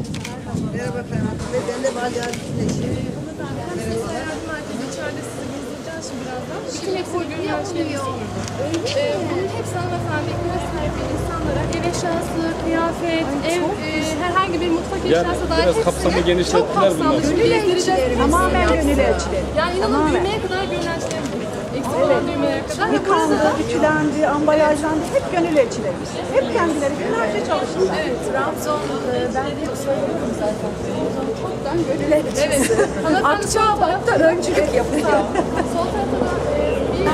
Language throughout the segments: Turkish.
Merhaba efendim. Ben de balyaj eşiyim. Sosyal yardım merkezi içeride sizi gezdireceğiz şimdi birazdan. Bütün hepsi görünüyor. Bunun hepsi hanımefendi ihtiyaç sahibi insanlara ev eşyası, kıyafet, herhangi bir mutfak eşyası dair biraz kapsamı genişlettiler bunlar. Gönül elçileri. Tamamen gönül elçileri. Yani inanın düğmeye kadar gönül elçileri. Eksik olan düğmeye kadar. Yıkandı, ütülendi, ambalajlandı. Hep gönül elçilerimiz. Hep kendileri günlerce çalıştılar. Evet, Trabzon, Ben hep söylüyorum zaten. Çoktan gönül elçisi. evet. Akçaa bakta öncülük yapıyor. Sol tarafta da bir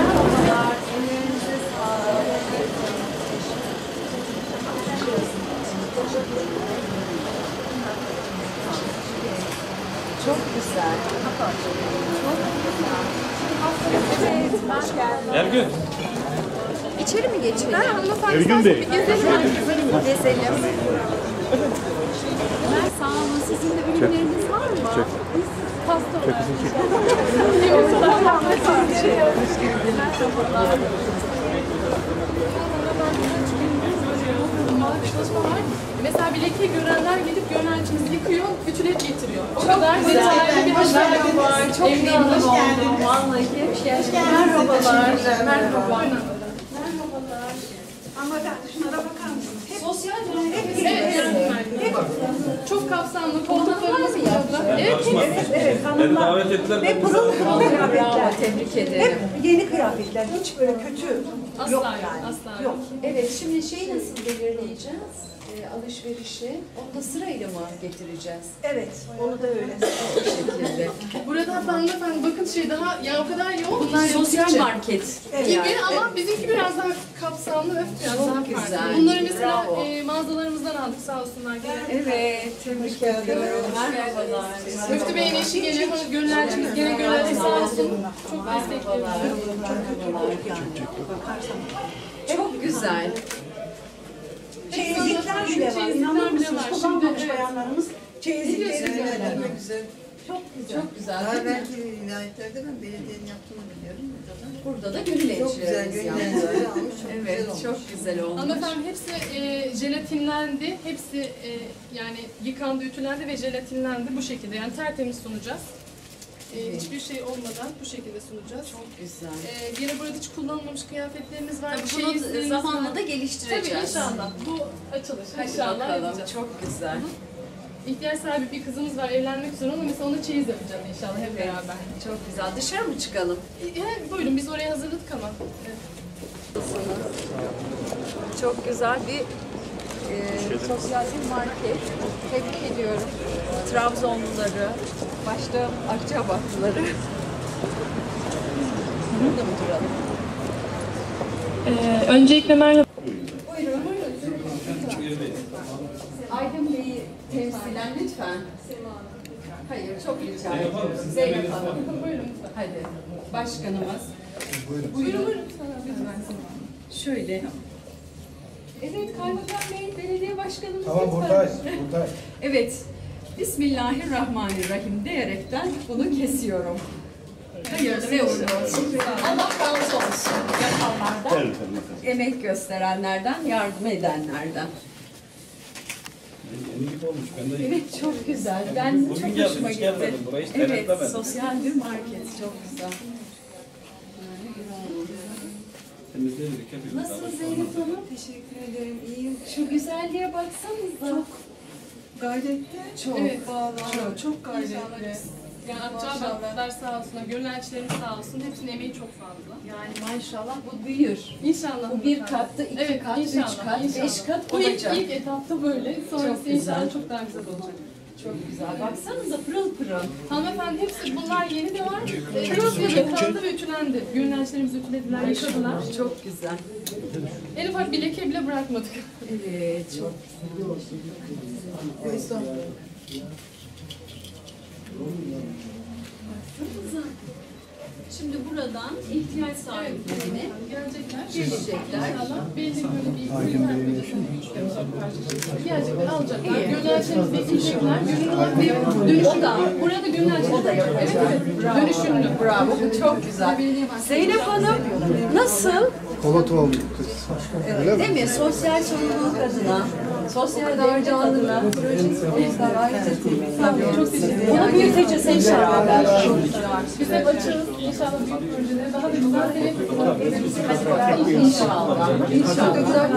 Çok güzel. Ergün. İçeri mi geçelim? ben hanımefendi Ergün Bey. bir gezelim. Gezelim. Sağ olun. Sizin de ürünleriniz var mı? Pasta var. Mesela bir leke görenler gelip gönelcimizi yıkıyor, ütüleyip getiriyor. O kadar detaylı bir aşağıya var. Çok memnun oldum. Vallahi hoş geldiniz. Merhabalar. Merhaba. Hanımefendi şunlara bakar mısınız? Sosyal evet, çok kapsamlı koltuklarımız burada. Evet, Evet, Beni hanımlar. davet ettiler. Ve pırıl pırıl kıyafetler. Tebrik ederim. Hep yeni kıyafetler. Hiç böyle kötü asla yok yok, yani. asla Yok. Evet, şimdi şeyi nasıl belirleyeceğiz? Alışverişi, onu da sırayla mı getireceğiz? Evet, onu da öyle. Bu şekilde. Burada hatta hanımefendi bakın şey daha ya o kadar yoğun ki Bunlar sosyal yaptıkça market. gibi ama bizimki biraz daha kapsamlı ve biraz Çok daha güzel, farklı. Bunları mesela bravo. Mağazalarımızdan aldık sağ olsunlar gelen. Evet, tebrik ediyorum. Merhabalar. Müftü Bey'in eşi geliyor, gönüllercimiz gene gönüllerci sağ olsun. Çok destekliyor. Çok güzel. Çeyizlikler bile var. Çeyizlikler İnanır bile mısınız? var. Kullanmamış Şimdi, evet. bayanlarımız çeyizlikleri Evet, böyle. çok güzel. Çok güzel. Çok güzel. Daha değil mi? belki vilayetlerde ben belediyenin yaptığını biliyorum. Burada da gönül Çok güzel elçilerimiz gönüllüleri almış. Çok Evet, güzel olmuş. çok güzel olmuş. Hanımefendi hepsi jelatinlendi. Hepsi yani yıkandı, ütülendi ve jelatinlendi bu şekilde. Yani tertemiz sunacağız. Hiçbir şey olmadan bu şekilde sunacağız. Çok güzel. Yine burada hiç kullanılmamış kıyafetlerimiz var. Tabii Çeyizlerimiz bunu zamanla var. da geliştireceğiz. Tabii inşallah. Bu açılış. Hadi İnşallah bakalım. yapacağız. Çok güzel. İhtiyaç sahibi bir kızımız var evlenmek üzere ama mesela ona çeyiz yapacağız inşallah hep beraber. Çok güzel. Dışarı mı çıkalım? Buyurun biz oraya hazırladık ama. Çok güzel bir sosyal bir market. Tebrik ediyorum. Trabzonluları, başta Akçabatlıları. Burada mı duralım? Öncelikle merhaba. Buyurun. Aydın Bey'i temsilen lütfen. Hayır, çok rica ediyorum. Zeynep Hanım. Buyurun. Hadi. Başkanımız. Buyurun. Şöyle. Evet, Kaymakam Bey, belediye başkanımız. Tamam buradayız. Evet. Bismillahirrahmanirrahim diyerekten bunu kesiyorum. Hayırlı ve uğurlu olsun. Allah razı olsun. Yapanlardan, emek gösterenlerden, yardım edenlerden. Yenilik olmuş. Ben de Evet, çok güzel. Ben Bugün çok geldim, hoşuma hiç gitti. gelmedim. Burayı hiç Evet, denetlemedim. sosyal bir market. Çok güzel. temizledik hepimiz. Nasıl Zeynep Hanım? Teşekkür ederim. İyiyim. Şu güzelliğe baksanıza. Gayretli. Çok. Evet, vallahi çok İnşallah gayretli. biz. Yani Akçabatlılar sağ olsunlar, gönüllerçilerimiz sağ olsun. Hepsinin emeği çok fazla. Yani maşallah bu büyür. İnşallah. Bu bir kattı, iki Evet, kat, inşallah, üç kat, inşallah. beş kat Bu olacak. ilk etapta böyle. Sonrası Çok güzel. inşallah çok daha güzel olacak. Çok güzel. Baksanıza pırıl pırıl. Hanımefendi hepsi bunlar yeni de var. Biraz yıkandı ve ütülendi. Gönüllerçilerimiz ütülediler, yıkadılar. Çok güzel. En ufak bir leke bile bırakmadık. Evet, çok güzel. Baksanıza. Şimdi buradan ihtiyaç sahiplerine Gelecekler. gelecekler. İnşallah belli böyle bir gelecekler, alacaklar. Gönüllerçilerimiz bekleyecekler. Gönül olan bir dönüşüm. Burada gönüllerçilerimiz de yapıyor. Evet, evet. Dönüşümlü. Bravo, bu çok güzel. Zeynep Hanım, nasıl? Kolatuvalı kız. Değil mi? Sosyal sorumluluk adına Sosyal dağarcı adına çok teşekkür ederim. Bunu büyüteceğiz inşallah. Biz hep açığız. İnşallah büyük projeleri daha da güzel İnşallah. İnşallah. Güzel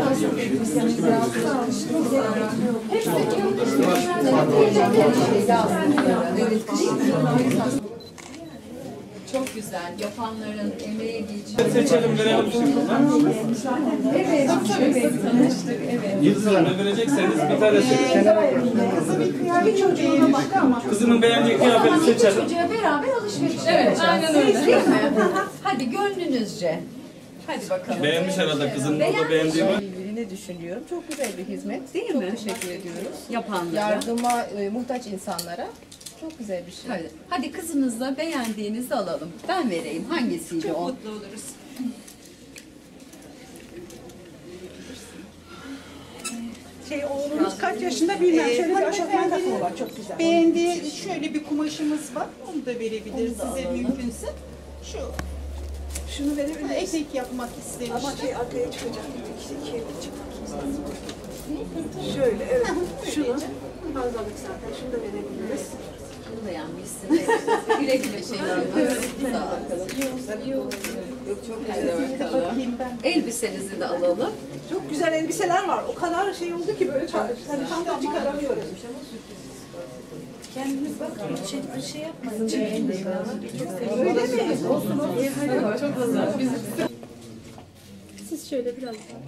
çok güzel. Yapanların emeği geçiyor. Seçelim, verelim şimdi. Evet, tanıştık. Evet. Yıldızlarına verecekseniz bir tane seçin. Bir çocuğuna bak ama. Kızının beğendiği kıyafeti seçelim. Çocuğa beraber alışveriş Evet, yapacağız. aynen öyle. Değil mi? Hadi gönlünüzce. Hadi bakalım. Beğenmiş herhalde kızın burada beğendiği var. Ne düşünüyorum. Çok güzel bir hizmet. Değil Çok mi? teşekkür ediyoruz. Yapanlara. Yardıma muhtaç insanlara çok güzel bir şey. Hadi kızınızla beğendiğinizi alalım. Ben vereyim. Hangisiydi o? Mutlu oluruz. Oğlunuz kaç yaşında bilmem. Şöyle bir aşağıdan takımı var. Çok güzel. Beğendiği şöyle bir kumaşımız var. Onu da verebilir size mümkünse. Şunu verebilir. Etek yapmak istemiştim. Ama arkaya çıkacak. İki çıkmak istedim. Şöyle evet. Şunu fazlalık zaten. Şunu da verebiliriz. Bunu beğenmişsin. Güle güle kullanın. Sağ olun. Çok güzel bakalım. Elbisenizi de alalım. Çok güzel elbiseler var. O kadar şey oldu ki böyle hani tam da çıkaramıyoruz. Kendimiz bakın. Şey yapmayın. Öyle mi? Çok güzel. Siz şöyle biraz daha.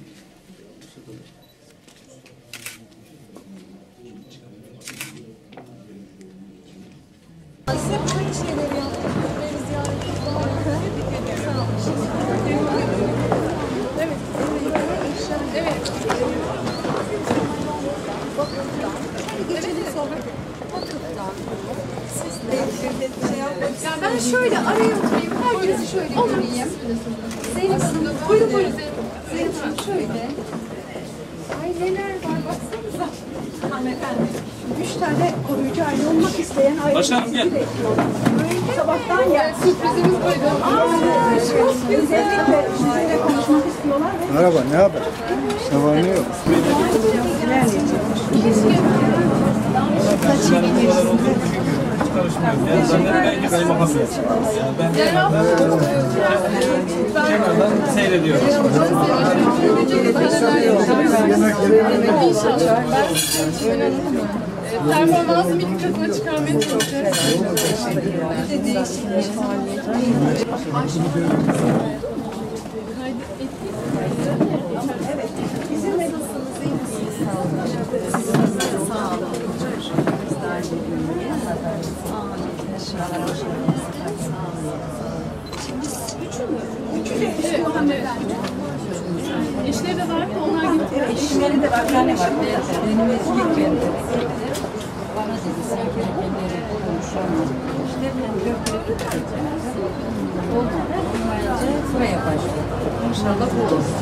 Ya ben şöyle araya oturayım. Herkesi şöyle göreyim. Zeynep Hanım, buyurun buyurun Zeynep Hanım şöyle. Ay neler var baksanıza. Hanımefendi. 3 tane koruyucu aile olmak isteyen aile Başkanım gel. sabahtan gel. Sürprizimiz buydu. Özellikle sizinle konuşmak istiyorlar ve Merhaba, ne haber? Ne var ne yok? Yani zannetmeyin ki kaymakam yok. Yani ben kenardan seyrediyorum. İnşallah. Performansımı ilk katına çıkarmaya çalışıyorum. Eşleri de var da onlar gitti. eşleri de var. Yani Benim eski kendi. Bana dedi sen kendileri konuşamıyorsun. İşte ben döktürüp olmadı. Olmayınca buraya başladım. İnşallah bu olur.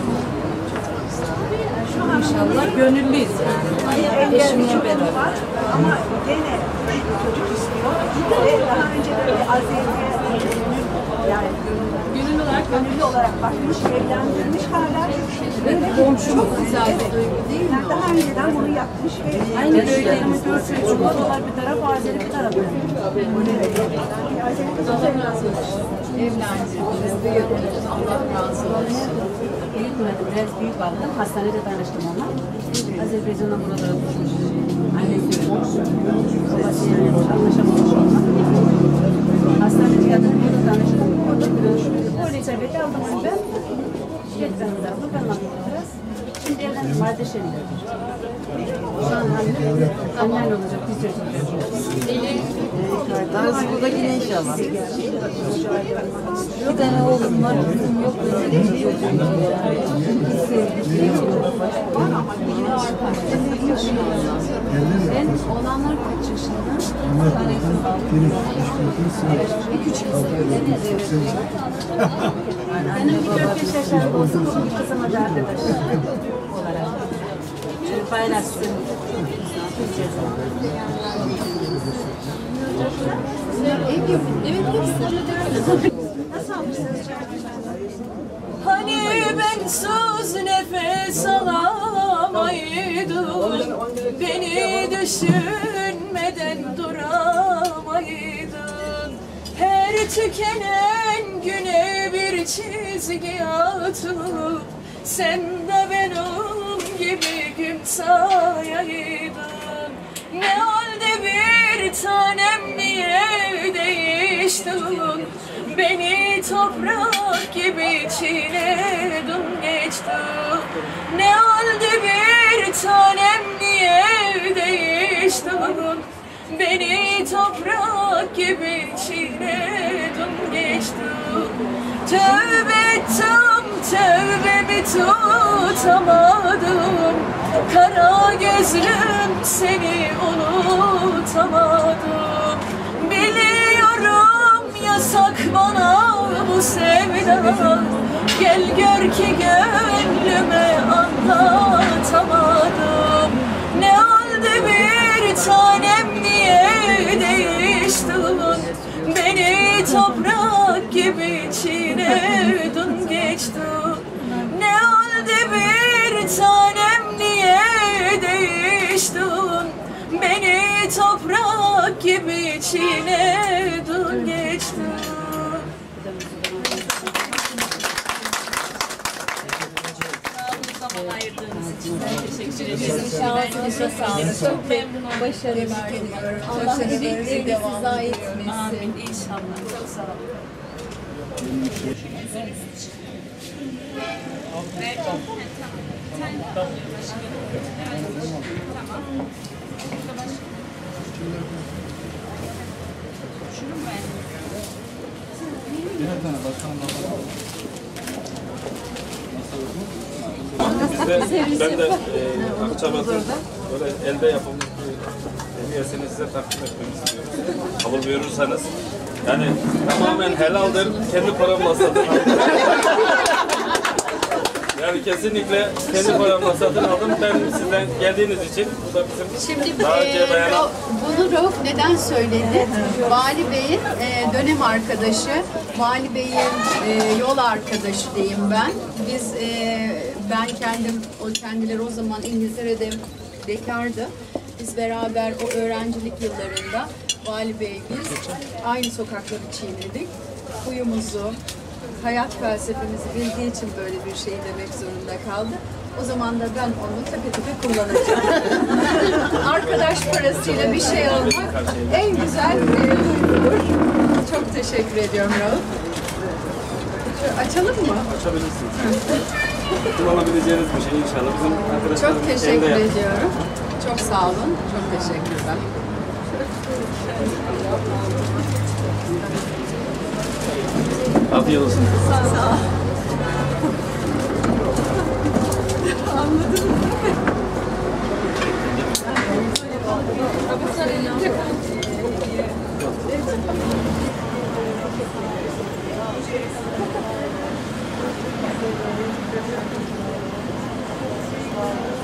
İnşallah gönüllüyüz yani. Eşimle beraber. ama gene çocuk istiyor. Ve daha önce de bir Azeri'ye yani gönüllü olarak bakmış, evlendirmiş hala. Komşumuz güzel bir duygu değil mi? Yani daha önceden bunu yapmış ve Aynen öyle. 4 çocuk var bir taraf, Azeri bir taraf. Azeri kız Evlendirdiniz, büyüdünüz. Allah razı olsun. Büyütmedim, biraz büyük aldım. Hastanede tanıştım onunla. Azerbaycan'da buralara düşmüş. Annesi ölmüş. Babasıyla anlaşamamış onunla. Hastanede kadın burada tanıştım. Orada biraz öyle içeride aldım onu ben. Şirketlerimizi aldım. Ben aldım biraz. Şimdi evlendim. Kardeşimle. Şu an annen olacak. Bir çocuk. Darısı da yine inşallah. Bir tane oğlum var, kızım yok. Ben olanlar kaç yaşında? Benim bir 4-5 yaşlarında olsa bu kızıma da arkadaş olarak. Şöyle paylaşsın. Hani ben sus nefes alamam. soramaydın, beni düşünmeden duramaydın. Her tükenen güne bir çizgi atıp sen de benim gibi gün sayaydın. Ne halde bir tanem, niye değiştin? Beni toprak gibi çiğnedin geçtin. Ne halde bir tanem, niye değiştin? Beni toprak gibi çiğnedin geçtin. Tövbe ettim, tövbemi tutamadım. Kara gözlüm, seni unutamadım. Biliyorum yasak bana bu sevda. Gel gör ki gönlüme anlatamadım. Ne halde bir tanem, niye değiştin? Beni toprak gibi çiğnedin geçtin. Ne halde bir tanem, niye değiştin? Beni toprak gibi çiğnedin geçtin. Zaman ayırdığınız için teşekkür ederim. Şansınıza sağlık. Çok memnun oldum. Başarılar diliyorum. Allah emeklerini size etmesin. Amin inşallah. Çok sağ olun. Ben de Akçabat'ın böyle elde yapılmış bir hediyesini size takdim etmek istiyorum. Kabul buyurursanız. Yani tamamen helaldir, kendi paramla satın aldım. Yani kesinlikle kendi paramla satın aldım. Ben sizden geldiğiniz için bu da bizim Şimdi daha önce beğenen... bunu Rauf neden söyledi? Vali Bey'in dönem arkadaşı, Vali Bey'in yol arkadaşı diyeyim ben. Biz ben kendileri o zaman İngiltere'de bekardı. Biz beraber o öğrencilik yıllarında Vali Bey biz aynı sokakları çiğnedik. Huyumuzu, hayat felsefemizi bildiği için böyle bir şey demek zorunda kaldı. O zaman da ben onu tepe tepe kullanacağım. Arkadaş parasıyla bir şey almak en güzel duygudur. Çok teşekkür ediyorum Rauf. Açalım mı? Açabilirsiniz. Kullanabileceğiniz bir şey inşallah. Bizim arkadaşlarımız Çok teşekkür ediyorum. Çok sağ olun. Çok teşekkürler. Afiyet olsun. Sağ ol. Anladın mı? Thank you.